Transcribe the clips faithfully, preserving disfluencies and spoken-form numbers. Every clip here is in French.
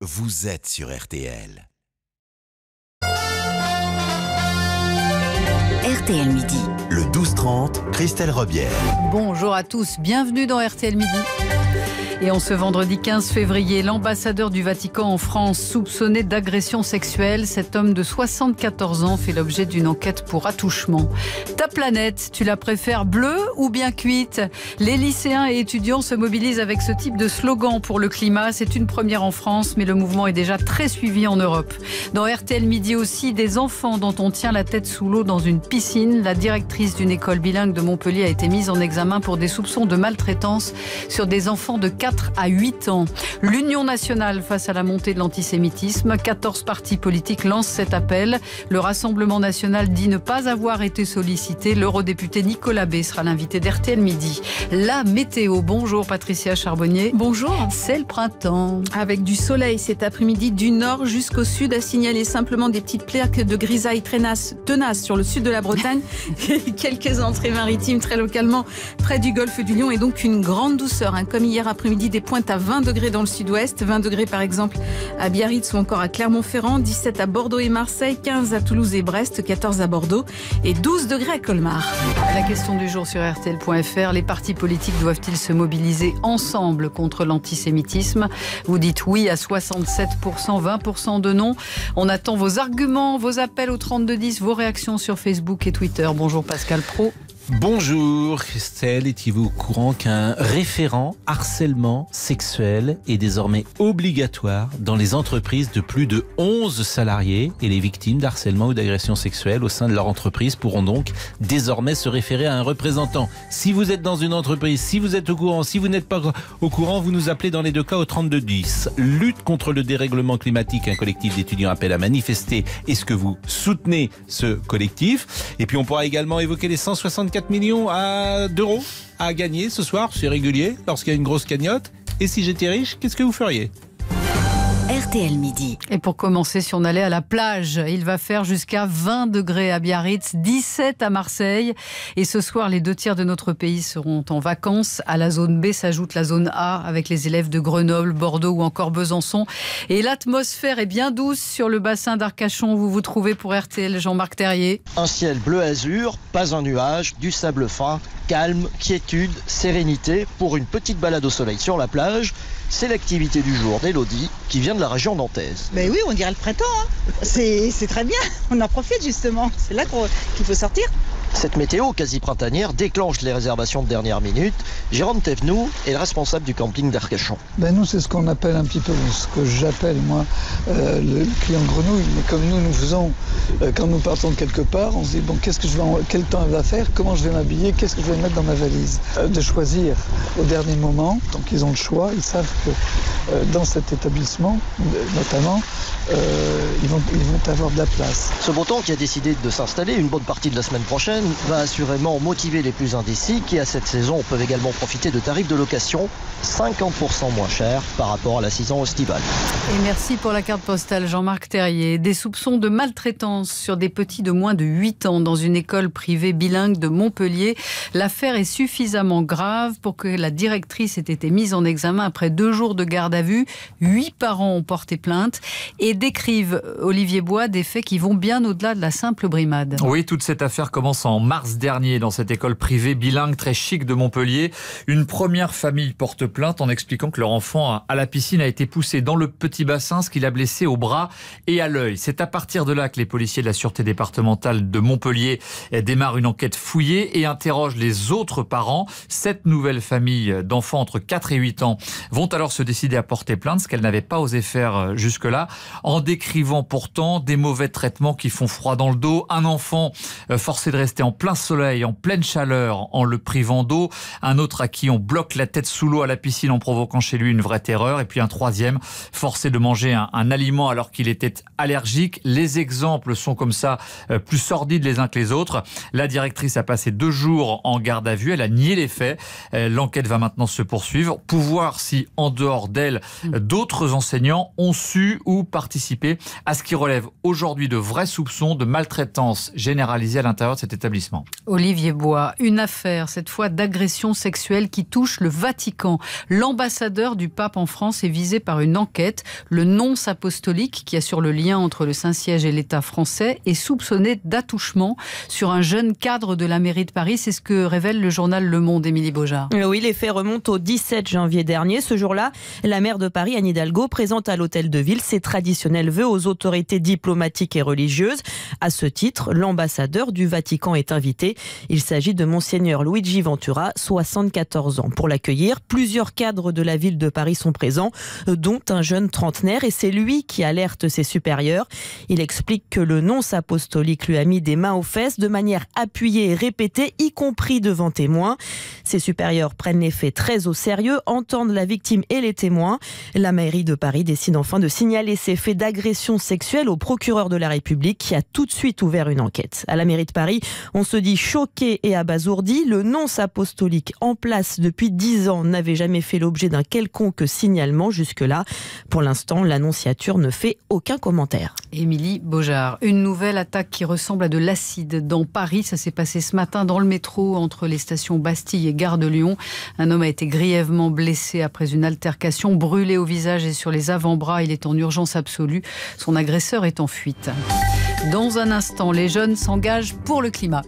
vous êtes sur R T L. R T L Midi. Le douze trente, Christelle Rebière. Bonjour à tous, bienvenue dans R T L Midi. Et en ce vendredi quinze février, l'ambassadeur du Vatican en France soupçonné d'agression sexuelle. Cet homme de soixante-quatorze ans fait l'objet d'une enquête pour attouchement. Ta planète, tu la préfères bleue ou bien cuite? Les lycéens et étudiants se mobilisent avec ce type de slogan pour le climat. C'est une première en France, mais le mouvement est déjà très suivi en Europe. Dans R T L Midi aussi, des enfants dont on tient la tête sous l'eau dans une piscine. La directrice d'une école bilingue de Montpellier a été mise en examen pour des soupçons de maltraitance sur des enfants de quatre à huit ans. L'Union nationale face à la montée de l'antisémitisme. quatorze partis politiques lancent cet appel. Le Rassemblement national dit ne pas avoir été sollicité. L'eurodéputé Nicolas B sera l'invité d'R T L Midi. La météo. Bonjour Patricia Charbonnier. Bonjour. C'est le printemps. Avec du soleil cet après-midi du nord jusqu'au sud, à signaler simplement des petites plaques de grisaille tenaces, tenaces sur le sud de la Bretagne et quelques entrées maritimes très localement près du golfe du Lion et donc une grande douceur, hein, comme hier après-midi. Des pointes à vingt degrés dans le sud-ouest, vingt degrés par exemple à Biarritz ou encore à Clermont-Ferrand, dix-sept à Bordeaux et Marseille, quinze à Toulouse et Brest, quatorze à Bordeaux et douze degrés à Colmar. La question du jour sur R T L point F R, les partis politiques doivent-ils se mobiliser ensemble contre l'antisémitisme? Vous dites oui à soixante-sept pour cent, vingt pour cent de non. On attend vos arguments, vos appels au trente-deux dix, vos réactions sur Facebook et Twitter. Bonjour Pascal Pro. Bonjour Christelle, étiez-vous au courant qu'un référent harcèlement sexuel est désormais obligatoire dans les entreprises de plus de onze salariés et les victimes d'harcèlement ou d'agression sexuelle au sein de leur entreprise pourront donc désormais se référer à un représentant. Si vous êtes dans une entreprise, si vous êtes au courant, si vous n'êtes pas au courant, vous nous appelez dans les deux cas au trente-deux dix. Lutte contre le dérèglement climatique, un collectif d'étudiants appelle à manifester. Est-ce que vous soutenez ce collectif? Et puis on pourra également évoquer les cent soixante-quatre millions d'euros à gagner ce soir, c'est régulier, lorsqu'il y a une grosse cagnotte. Et si j'étais riche, qu'est-ce que vous feriez? R T L Midi. Et pour commencer, si on allait à la plage, il va faire jusqu'à vingt degrés à Biarritz, dix-sept à Marseille. Et ce soir, les deux tiers de notre pays seront en vacances. À la zone B s'ajoute la zone A avec les élèves de Grenoble, Bordeaux ou encore Besançon. Et l'atmosphère est bien douce sur le bassin d'Arcachon où vous vous trouvez pour R T L. Jean-Marc Terrier. Un ciel bleu azur, pas un nuage, du sable fin, calme, quiétude, sérénité pour une petite balade au soleil sur la plage. C'est l'activité du jour d'Élodie qui vient de la région nantaise. Ben oui, on dirait le printemps. Hein. C'est, c'est très bien, on en profite justement. C'est là qu'on, qu'il faut sortir. Cette météo quasi printanière déclenche les réservations de dernière minute. Jérôme Thévenoud est le responsable du camping d'Arcachon. Ben nous, c'est ce qu'on appelle un petit peu, ce que j'appelle moi euh, le client grenouille. Mais comme nous, nous faisons, euh, quand nous partons quelque part, on se dit, bon, qu'est-ce que je vais en, quel temps elle va faire, comment je vais m'habiller, qu'est-ce que je vais mettre dans ma valise. Euh, de choisir au dernier moment, donc ils ont le choix, ils savent que euh, dans cet établissement, notamment, euh, ils, vont, ils vont avoir de la place. Ce beau temps qui a décidé de s'installer une bonne partie de la semaine prochaine va assurément motiver les plus indécis qui à cette saison peuvent également profiter de tarifs de location cinquante pour cent moins chers par rapport à la saison estivale. Et merci pour la carte postale Jean-Marc Terrier. Des soupçons de maltraitance sur des petits de moins de huit ans dans une école privée bilingue de Montpellier. L'affaire est suffisamment grave pour que la directrice ait été mise en examen après deux jours de garde à vue. Huit parents ont porté plainte et décrivent, Olivier Bois, des faits qui vont bien au-delà de la simple brimade. Oui, toute cette affaire commence en mars dernier dans cette école privée bilingue très chic de Montpellier. Une première famille porte plainte en expliquant que leur enfant à la piscine a été poussé dans le petit bassin, ce qui l'a blessé au bras et à l'œil. C'est à partir de là que les policiers de la sûreté départementale de Montpellier démarrent une enquête fouillée et interrogent les autres parents. Sept nouvelles familles d'enfants entre quatre et huit ans vont alors se décider à porter plainte, ce qu'elles n'avaient pas osé faire jusque-là, en décrivant pourtant des mauvais traitements qui font froid dans le dos, un enfant forcé de rester en plein soleil, en pleine chaleur, en le privant d'eau, un autre à qui on bloque la tête sous l'eau à la piscine en provoquant chez lui une vraie terreur, et puis un troisième forcé de manger un, un aliment alors qu'il était allergique. Les exemples sont comme ça euh, plus sordides les uns que les autres. La directrice a passé deux jours en garde à vue, elle a nié les faits. Euh, l'enquête va maintenant se poursuivre pour voir si en dehors d'elle, euh, d'autres enseignants ont su ou participé à ce qui relève aujourd'hui de vrais soupçons de maltraitance généralisée à l'intérieur de cet établissement l'établissement. Olivier Bois, une affaire, cette fois d'agression sexuelle qui touche le Vatican. L'ambassadeur du pape en France est visé par une enquête. Le nonce apostolique, qui assure le lien entre le Saint-Siège et l'État français, est soupçonné d'attouchement sur un jeune cadre de la mairie de Paris. C'est ce que révèle le journal Le Monde, Émilie Beaujard. Oui, les faits remontent au dix-sept janvier dernier. Ce jour-là, la maire de Paris, Anne Hidalgo, présente à l'hôtel de ville ses traditionnels vœux aux autorités diplomatiques et religieuses. À ce titre, l'ambassadeur du Vatican est invité. Il s'agit de Monseigneur Luigi Ventura, soixante-quatorze ans. Pour l'accueillir, plusieurs cadres de la ville de Paris sont présents, dont un jeune trentenaire, et c'est lui qui alerte ses supérieurs. Il explique que le nonce apostolique lui a mis des mains aux fesses de manière appuyée et répétée, y compris devant témoins. Ses supérieurs prennent les faits très au sérieux, entendent la victime et les témoins. La mairie de Paris décide enfin de signaler ces faits d'agression sexuelle au procureur de la République, qui a tout de suite ouvert une enquête. À la mairie de Paris, on se dit choqué et abasourdi. Le nonce apostolique en place depuis dix ans n'avait jamais fait l'objet d'un quelconque signalement jusque-là. Pour l'instant, l'annonciature ne fait aucun commentaire. Émilie Beaujard, une nouvelle attaque qui ressemble à de l'acide dans Paris. Ça s'est passé ce matin dans le métro entre les stations Bastille et Gare de Lyon. Un homme a été grièvement blessé après une altercation, brûlé au visage et sur les avant-bras. Il est en urgence absolue. Son agresseur est en fuite. Dans un instant, les jeunes s'engagent pour le climat.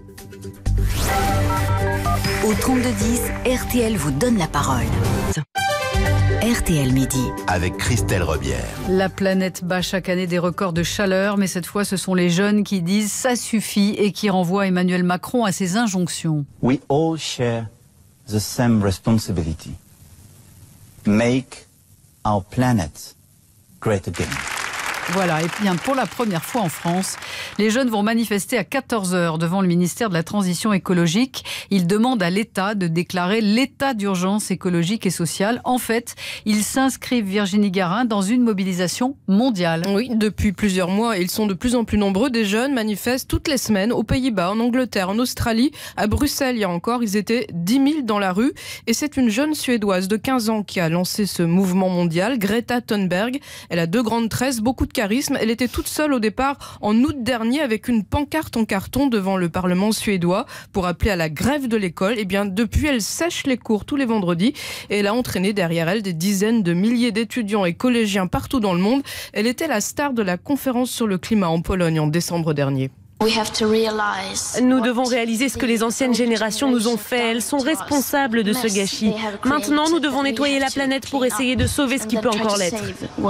Au trente-deux dix, R T L vous donne la parole. R T L Midi. Avec Christelle Rebière. La planète bat chaque année des records de chaleur, mais cette fois, ce sont les jeunes qui disent « ça suffit » et qui renvoient Emmanuel Macron à ses injonctions. We all share the same responsibility. Make our planet great again. Voilà, et bien pour la première fois en France, les jeunes vont manifester à quatorze heures devant le ministère de la Transition écologique. Ils demandent à l'État de déclarer l'état d'urgence écologique et sociale. En fait, ils s'inscrivent, Virginie Garin, dans une mobilisation mondiale. Oui, depuis plusieurs mois, ils sont de plus en plus nombreux. Des jeunes manifestent toutes les semaines aux Pays-Bas, en Angleterre, en Australie, à Bruxelles. Il y a encore, ils étaient dix mille dans la rue. Et c'est une jeune Suédoise de quinze ans qui a lancé ce mouvement mondial, Greta Thunberg. Elle a deux grandes tresses, beaucoup de charisme. Elle était toute seule au départ en août dernier avec une pancarte en carton devant le Parlement suédois pour appeler à la grève de l'école. Et bien depuis, elle sèche les cours tous les vendredis et elle a entraîné derrière elle des dizaines de milliers d'étudiants et collégiens partout dans le monde. Elle était la star de la conférence sur le climat en Pologne en décembre dernier. Nous devons réaliser ce que les anciennes générations nous ont fait. Elles sont responsables de ce gâchis. Maintenant, nous devons nettoyer la planète pour essayer de sauver ce qui peut encore l'être.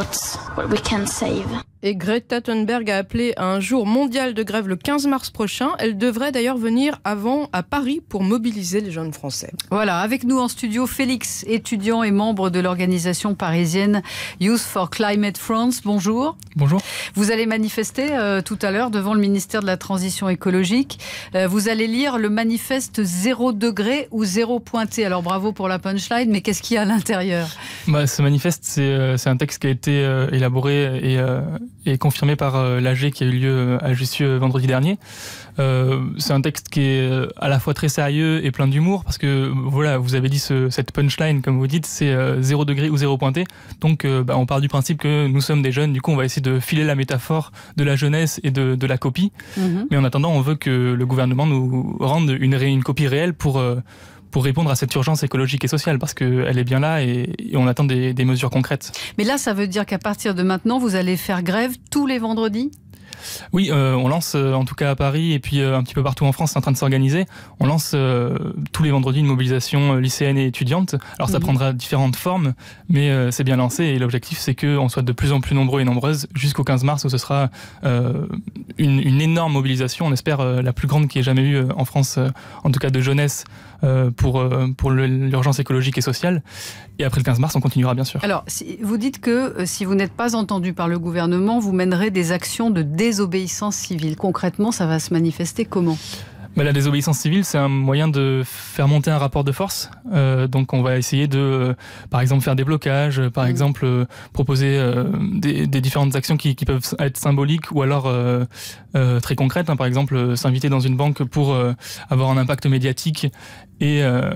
Et Greta Thunberg a appelé à un jour mondial de grève le quinze mars prochain. Elle devrait d'ailleurs venir avant à Paris pour mobiliser les jeunes Français. Voilà, avec nous en studio, Félix, étudiant et membre de l'organisation parisienne Youth for Climate France. Bonjour. Bonjour. Vous allez manifester euh, tout à l'heure devant le ministère de la Transition écologique. Euh, vous allez lire le manifeste zéro degré ou zéro pointé. Alors bravo pour la punchline, mais qu'est-ce qu'il y a à l'intérieur ? Bah, ce manifeste, c'est, euh, c'est un texte qui a été euh, élaboré et... Euh, et confirmé par euh, l'A G qui a eu lieu à Jussieu vendredi dernier. Euh, c'est un texte qui est à la fois très sérieux et plein d'humour parce que voilà, vous avez dit ce, cette punchline, comme vous dites, c'est euh, zéro degré ou zéro pointé. Donc euh, bah, on part du principe que nous sommes des jeunes, du coup on va essayer de filer la métaphore de la jeunesse et de, de la copie. Mm-hmm. Mais en attendant, on veut que le gouvernement nous rende une, une copie réelle pour... Euh, pour répondre à cette urgence écologique et sociale, parce qu'elle est bien là et, et on attend des, des mesures concrètes. Mais là, ça veut dire qu'à partir de maintenant, vous allez faire grève tous les vendredis ? Oui, euh, on lance, euh, en tout cas à Paris et puis euh, un petit peu partout en France, c'est en train de s'organiser. On lance euh, tous les vendredis une mobilisation lycéenne et étudiante. Alors ça mmh. prendra différentes formes, mais euh, c'est bien lancé et l'objectif c'est qu'on soit de plus en plus nombreux et nombreuses jusqu'au quinze mars où ce sera euh, une, une énorme mobilisation, on espère euh, la plus grande qu'il y ait jamais eu euh, en France, euh, en tout cas de jeunesse, euh, pour, euh, pour l'urgence écologique et sociale. Et après le quinze mars, on continuera bien sûr. Alors, si, vous dites que euh, si vous n'êtes pas entendu par le gouvernement, vous mènerez des actions de désobéissance civile. Concrètement, ça va se manifester comment ? Bah, la désobéissance civile, c'est un moyen de faire monter un rapport de force. Euh, donc on va essayer de, euh, par exemple, faire des blocages, par mmh. exemple, euh, proposer euh, des, des différentes actions qui, qui peuvent être symboliques ou alors euh, euh, très concrètes. Hein, par exemple, euh, s'inviter dans une banque pour euh, avoir un impact médiatique et... Euh,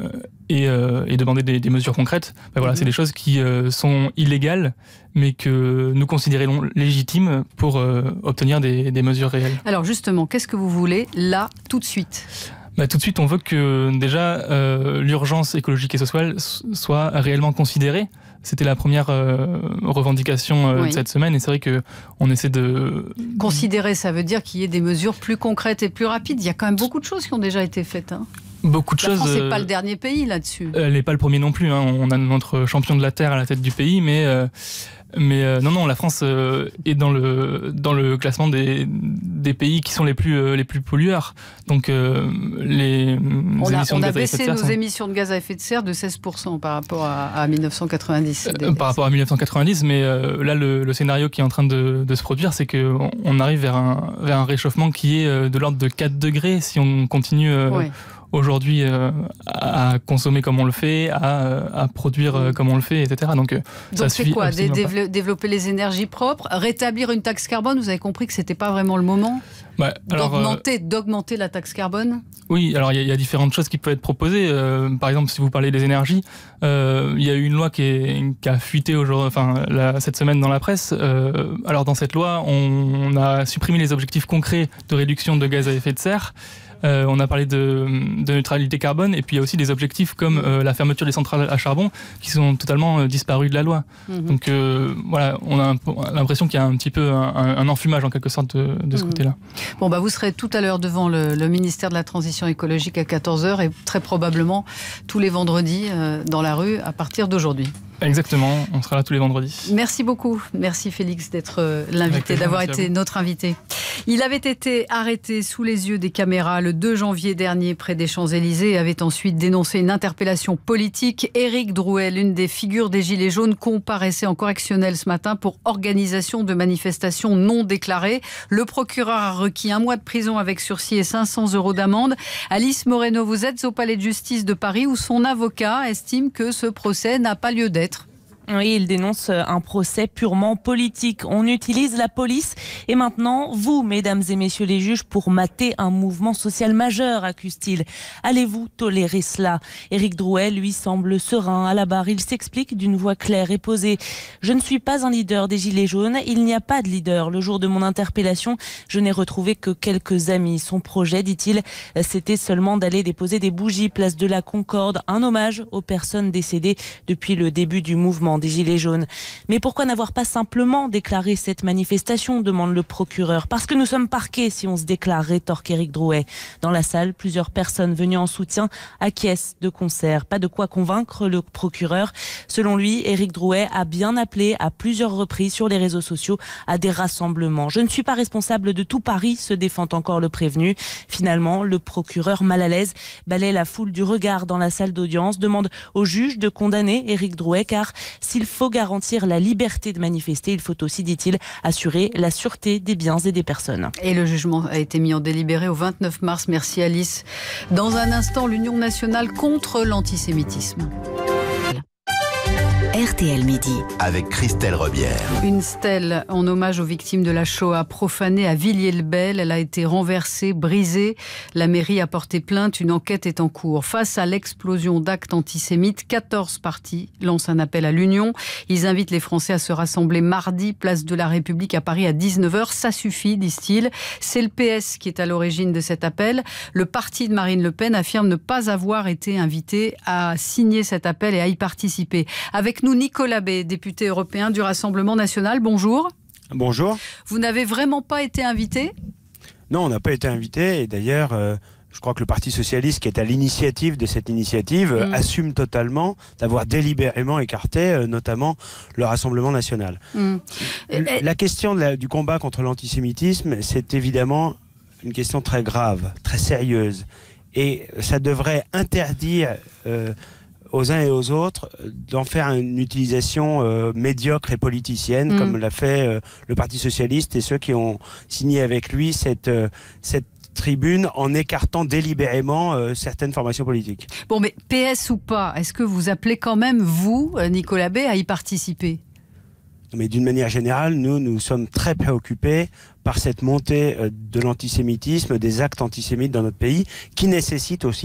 et, euh, et demander des, des mesures concrètes. Ben voilà, mmh. c'est des choses qui euh, sont illégales, mais que nous considérons légitimes pour euh, obtenir des, des mesures réelles. Alors justement, qu'est-ce que vous voulez là, tout de suite ? Bah, tout de suite, on veut que déjà euh, l'urgence écologique et sociale soit réellement considérée. C'était la première euh, revendication euh, oui. de cette semaine, et c'est vrai qu'on essaie de... Considérer, ça veut dire qu'il y ait des mesures plus concrètes et plus rapides. Il y a quand même beaucoup de choses qui ont déjà été faites. Hein. Beaucoup de la choses. France n'est pas le dernier pays là-dessus. Elle n'est pas le premier non plus. Hein. On a notre champion de la Terre à la tête du pays, mais... Euh, Mais euh, non, non, la France euh, est dans le, dans le classement des, des pays qui sont les plus, euh, les plus pollueurs. Donc, euh, les on a, émissions on de a gaz à effet de baissé serre nos sont... émissions de gaz à effet de serre de seize pour cent par rapport à, à mille neuf cent quatre-vingt-dix. Euh, par rapport à mille neuf cent quatre-vingt-dix, mais euh, là, le, le scénario qui est en train de, de se produire, c'est qu'on on arrive vers un, vers un réchauffement qui est de l'ordre de quatre degrés si on continue... Euh, oui. aujourd'hui euh, à consommer comme on le fait, à, à produire euh, comme on le fait, et cetera. Donc, euh, Donc ça c'est suffit quoi Dé- pas. Développer les énergies propres, rétablir une taxe carbone. Vous avez compris que c'était pas vraiment le moment bah, alors, d'augmenter, euh, d'augmenter la taxe carbone. Oui, alors il y, y a différentes choses qui peuvent être proposées. Euh, par exemple, si vous parlez des énergies, il euh, y a eu une loi qui, est, qui a fuité aujourd'hui, enfin la, cette semaine dans la presse. Euh, alors dans cette loi, on, on a supprimé les objectifs concrets de réduction de gaz à effet de serre. Euh, on a parlé de, de neutralité carbone, et puis il y a aussi des objectifs comme euh, la fermeture des centrales à charbon qui sont totalement euh, disparus de la loi. Mmh. Donc euh, voilà, on a un, l'impression qu'il y a un petit peu un, un enfumage en quelque sorte de, de ce mmh. côté-là. Bon, bah, vous serez tout à l'heure devant le, le ministère de la Transition écologique à quatorze heures, et très probablement tous les vendredis euh, dans la rue à partir d'aujourd'hui. Exactement, on sera là tous les vendredis. Merci beaucoup, merci Félix d'être l'invité, d'avoir été notre invité. Il avait été arrêté sous les yeux des caméras le deux janvier dernier près des Champs-Élysées et avait ensuite dénoncé une interpellation politique. Éric Drouet, l'une des figures des Gilets jaunes, comparaissait en correctionnel ce matin pour organisation de manifestations non déclarées. Le procureur a requis un mois de prison avec sursis et cinq cents euros d'amende. Alice Moreno, vous êtes au palais de justice de Paris où son avocat estime que ce procès n'a pas lieu d'être. Oui, il dénonce un procès purement politique. On utilise la police et maintenant, vous, mesdames et messieurs les juges, pour mater un mouvement social majeur, accuse-t-il. Allez-vous tolérer cela ? Éric Drouet, lui, semble serein à la barre. Il s'explique d'une voix claire et posée. Je ne suis pas un leader des Gilets jaunes. Il n'y a pas de leader. Le jour de mon interpellation, je n'ai retrouvé que quelques amis. Son projet, dit-il, c'était seulement d'aller déposer des bougies place de la Concorde, un hommage aux personnes décédées depuis le début du mouvement des Gilets jaunes. Mais pourquoi n'avoir pas simplement déclaré cette manifestation, demande le procureur. Parce que nous sommes parqués si on se déclare, rétorque Éric Drouet. Dans la salle, plusieurs personnes venues en soutien acquiescent de concert. Pas de quoi convaincre le procureur. Selon lui, Éric Drouet a bien appelé à plusieurs reprises sur les réseaux sociaux à des rassemblements. Je ne suis pas responsable de tout Paris, se défend encore le prévenu. Finalement, le procureur, mal à l'aise, balaie la foule du regard dans la salle d'audience, demande au juge de condamner Éric Drouet, car s'il faut garantir la liberté de manifester, il faut aussi, dit-il, assurer la sûreté des biens et des personnes. Et le jugement a été mis en délibéré au vingt-neuf mars. Merci Alice. Dans un instant, l'Union nationale contre l'antisémitisme. R T L Midi. Avec Christelle Rebière. Une stèle en hommage aux victimes de la Shoah profanée à Villiers-le-Bel. Elle a été renversée, brisée. La mairie a porté plainte. Une enquête est en cours. Face à l'explosion d'actes antisémites, quatorze partis lancent un appel à l'Union. Ils invitent les Français à se rassembler mardi, place de la République à Paris à dix-neuf heures. Ça suffit, disent-ils. C'est le P S qui est à l'origine de cet appel. Le parti de Marine Le Pen affirme ne pas avoir été invité à signer cet appel et à y participer. Avec nous, Nicolas Bay, député européen du Rassemblement national. Bonjour. Bonjour. Vous n'avez vraiment pas été invité ? Non, on n'a pas été invité. Et d'ailleurs, euh, je crois que le Parti socialiste, qui est à l'initiative de cette initiative, mmh. assume totalement d'avoir délibérément écarté, euh, notamment le Rassemblement national. Mmh. La, la question de la, du combat contre l'antisémitisme, c'est évidemment une question très grave, très sérieuse. Et ça devrait interdire... Euh, aux uns et aux autres d'en faire une utilisation euh, médiocre et politicienne, mmh. comme l'a fait euh, le Parti socialiste et ceux qui ont signé avec lui cette, euh, cette tribune en écartant délibérément euh, certaines formations politiques. Bon, mais P S ou pas, est-ce que vous appelez quand même, vous, Nicolas Bay, à y participer ? Mais d'une manière générale, nous, nous sommes très préoccupés par cette montée de l'antisémitisme, des actes antisémites dans notre pays, qui nécessitent aussi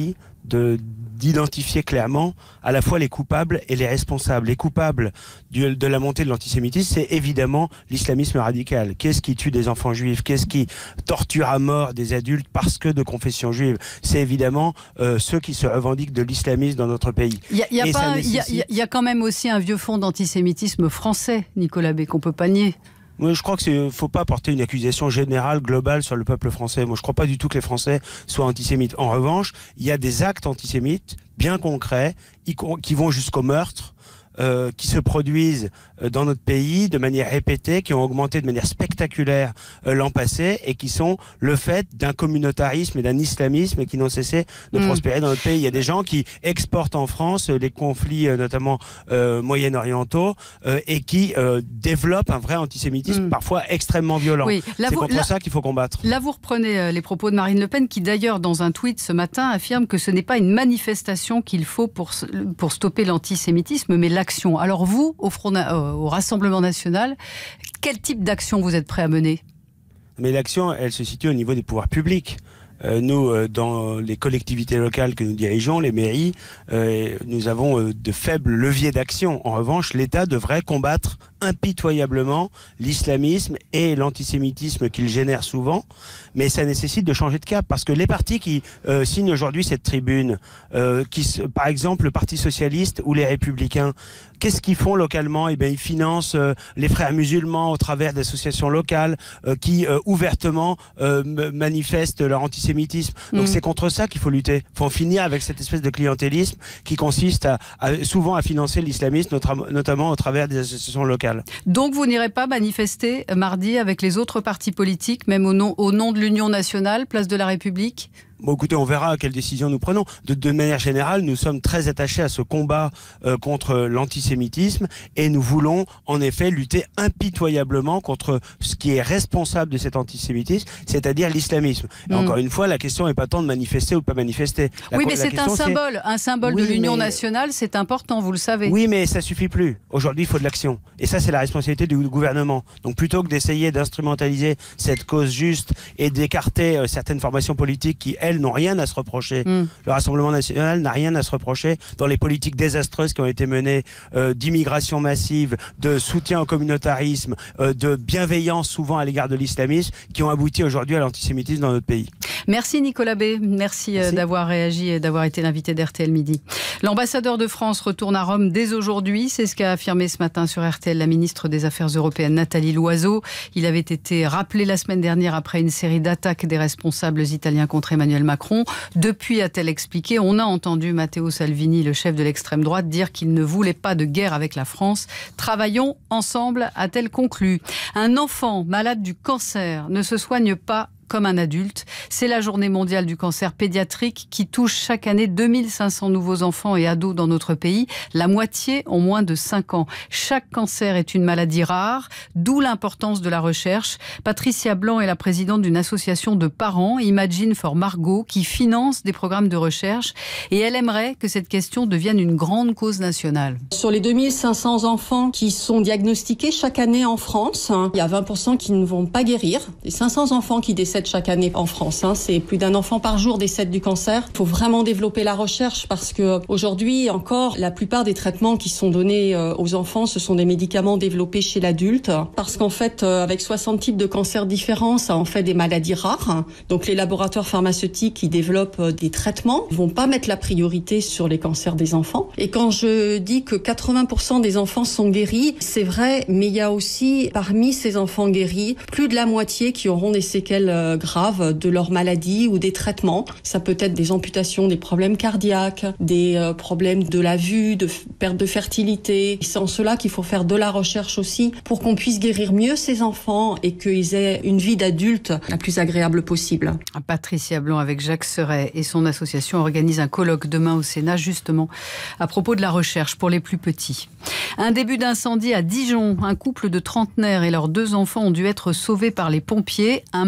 de d'identifier clairement à la fois les coupables et les responsables. Les coupables du, de la montée de l'antisémitisme, c'est évidemment l'islamisme radical. Qu'est-ce qui tue des enfants juifs? Qu'est-ce qui torture à mort des adultes parce que de confession juive? C'est évidemment euh, ceux qui se revendiquent de l'islamisme dans notre pays. Il y, y, nécessite... y, y a quand même aussi un vieux fond d'antisémitisme français, Nicolas B, qu'on peut pas nier. Moi, je crois qu'il ne faut pas porter une accusation générale, globale sur le peuple français. Moi, je ne crois pas du tout que les Français soient antisémites. En revanche, il y a des actes antisémites bien concrets qui vont jusqu'au meurtre, euh, qui se produisent dans notre pays de manière répétée, qui ont augmenté de manière spectaculaire euh, l'an passé et qui sont le fait d'un communautarisme et d'un islamisme qui n'ont cessé de mmh. prospérer dans notre pays. Il y a des gens qui exportent en France les conflits euh, notamment euh, moyen-orientaux euh, et qui euh, développent un vrai antisémitisme mmh. parfois extrêmement violent. Oui. C'est contre là, ça qu'il faut combattre. Là, vous reprenez euh, les propos de Marine Le Pen qui d'ailleurs dans un tweet ce matin affirme que ce n'est pas une manifestation qu'il faut pour, pour stopper l'antisémitisme mais l'action. Alors vous, au Front euh, au Rassemblement national, quel type d'action vous êtes prêt à mener? Mais l'action, elle se situe au niveau des pouvoirs publics. Euh, nous, euh, dans les collectivités locales que nous dirigeons, les mairies, euh, nous avons euh, de faibles leviers d'action. En revanche, l'État devrait combattre impitoyablement l'islamisme et l'antisémitisme qu'il génère souvent, mais ça nécessite de changer de cap, parce que les partis qui euh, signent aujourd'hui cette tribune, euh, qui, par exemple le Parti Socialiste ou les Républicains, qu'est-ce qu'ils font localement? Eh bien, ils financent euh, les frères musulmans au travers d'associations locales euh, qui euh, ouvertement euh, manifestent leur antisémitisme. Donc mmh. c'est contre ça qu'il faut lutter. Il faut en finir avec cette espèce de clientélisme qui consiste à, à, souvent à financer l'islamisme, notamment au travers des associations locales. Donc vous n'irez pas manifester mardi avec les autres partis politiques, même au nom, au nom de l'Union nationale, place de la République ? Bon, écoutez, on verra quelles décisions nous prenons. De, de manière générale, nous sommes très attachés à ce combat euh, contre l'antisémitisme et nous voulons en effet lutter impitoyablement contre ce qui est responsable de cet antisémitisme, c'est-à-dire l'islamisme. Et mmh. encore une fois, la question n'est pas tant de manifester ou de pas manifester. La, oui, mais c'est un symbole, un symbole oui, de l'Union mais... nationale, c'est important, vous le savez. Oui, mais ça suffit plus. Aujourd'hui, il faut de l'action. Et ça, c'est la responsabilité du gouvernement. Donc plutôt que d'essayer d'instrumentaliser cette cause juste et d'écarter euh, certaines formations politiques qui, elles, n'ont rien à se reprocher. Mmh. Le Rassemblement national n'a rien à se reprocher dans les politiques désastreuses qui ont été menées euh, d'immigration massive, de soutien au communautarisme, euh, de bienveillance souvent à l'égard de l'islamisme, qui ont abouti aujourd'hui à l'antisémitisme dans notre pays. Merci Nicolas B. Merci, Merci. d'avoir réagi et d'avoir été l'invité d'R T L Midi. L'ambassadeur de France retourne à Rome dès aujourd'hui. C'est ce qu'a affirmé ce matin sur R T L la ministre des Affaires européennes Nathalie Loiseau. Il avait été rappelé la semaine dernière après une série d'attaques des responsables italiens contre Emmanuel Macron. Depuis, a-t-elle expliqué, on a entendu Matteo Salvini, le chef de l'extrême droite, dire qu'il ne voulait pas de guerre avec la France. Travaillons ensemble, a-t-elle conclu. Un enfant malade du cancer ne se soigne pas comme un adulte. C'est la journée mondiale du cancer pédiatrique qui touche chaque année deux mille cinq cents nouveaux enfants et ados dans notre pays. La moitié ont moins de cinq ans. Chaque cancer est une maladie rare, d'où l'importance de la recherche. Patricia Blanc est la présidente d'une association de parents, Imagine for Margot, qui finance des programmes de recherche et elle aimerait que cette question devienne une grande cause nationale. Sur les deux mille cinq cents enfants qui sont diagnostiqués chaque année en France, il y a vingt pour cent qui ne vont pas guérir. Les cinq cents enfants qui décèdent chaque année en France. Hein. C'est plus d'un enfant par jour décède du cancer. Il faut vraiment développer la recherche parce que aujourd'hui encore, la plupart des traitements qui sont donnés aux enfants, ce sont des médicaments développés chez l'adulte. Parce qu'en fait, avec soixante types de cancers différents, ça en fait des maladies rares. Donc les laboratoires pharmaceutiques qui développent des traitements vont pas mettre la priorité sur les cancers des enfants. Et quand je dis que quatre-vingts pour cent des enfants sont guéris, c'est vrai, mais il y a aussi parmi ces enfants guéris, plus de la moitié qui auront des séquelles graves de leur maladie ou des traitements. Ça peut être des amputations, des problèmes cardiaques, des euh, problèmes de la vue, de f- perte de fertilité. C'est en cela qu'il faut faire de la recherche aussi pour qu'on puisse guérir mieux ces enfants et qu'ils aient une vie d'adulte la plus agréable possible. Patricia Blanc avec Jacques Seret et son association organise un colloque demain au Sénat justement à propos de la recherche pour les plus petits. Un début d'incendie à Dijon. Un couple de trentenaires et leurs deux enfants ont dû être sauvés par les pompiers. Un matelas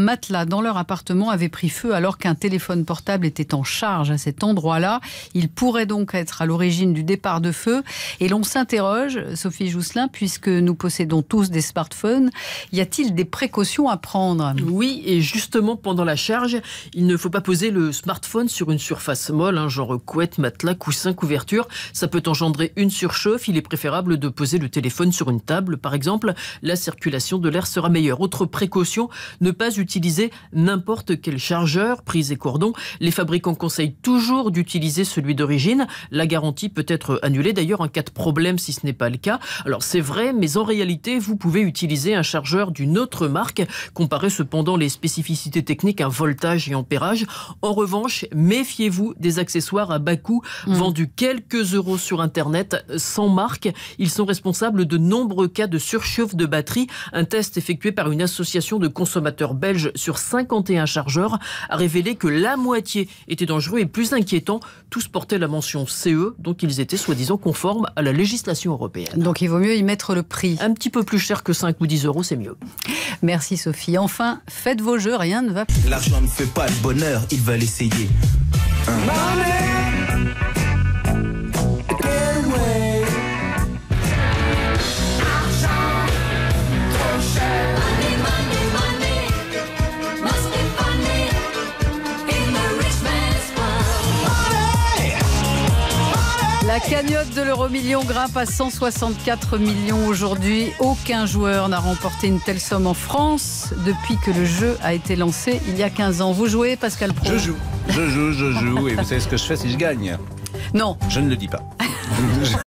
là, dans leur appartement, avait pris feu alors qu'un téléphone portable était en charge à cet endroit-là. Il pourrait donc être à l'origine du départ de feu. Et l'on s'interroge, Sophie Jousselin, puisque nous possédons tous des smartphones, y a-t-il des précautions à prendre ? Oui, et justement, pendant la charge, il ne faut pas poser le smartphone sur une surface molle, hein, genre couette, matelas, coussin, couverture. Ça peut engendrer une surchauffe. Il est préférable de poser le téléphone sur une table, par exemple. La circulation de l'air sera meilleure. Autre précaution, ne pas utiliser n'importe quel chargeur, prise et cordon. Les fabricants conseillent toujours d'utiliser celui d'origine. La garantie peut être annulée d'ailleurs en cas de problème si ce n'est pas le cas. Alors c'est vrai, mais en réalité, vous pouvez utiliser un chargeur d'une autre marque. Comparez cependant les spécificités techniques, un voltage et ampérage. En revanche, méfiez-vous des accessoires à bas coût mmh. vendus quelques euros sur Internet sans marque. Ils sont responsables de nombreux cas de surchauffe de batterie. Un test effectué par une association de consommateurs belges sur cinquante et un chargeurs a révélé que la moitié était dangereux et plus inquiétant, tous portaient la mention C E, donc ils étaient soi-disant conformes à la législation européenne. Donc il vaut mieux y mettre le prix. Un petit peu plus cher que cinq ou dix euros, c'est mieux. Merci Sophie. Enfin, faites vos jeux, rien ne va plus. L'argent ne fait pas le bonheur, il va l'essayer. Un... La cagnotte de l'euro-million grimpe à cent soixante-quatre millions aujourd'hui. Aucun joueur n'a remporté une telle somme en France depuis que le jeu a été lancé il y a quinze ans. Vous jouez, Pascal Praud ? Je joue, je joue, je joue. Et vous savez ce que je fais si je gagne ? Non. Je ne le dis pas.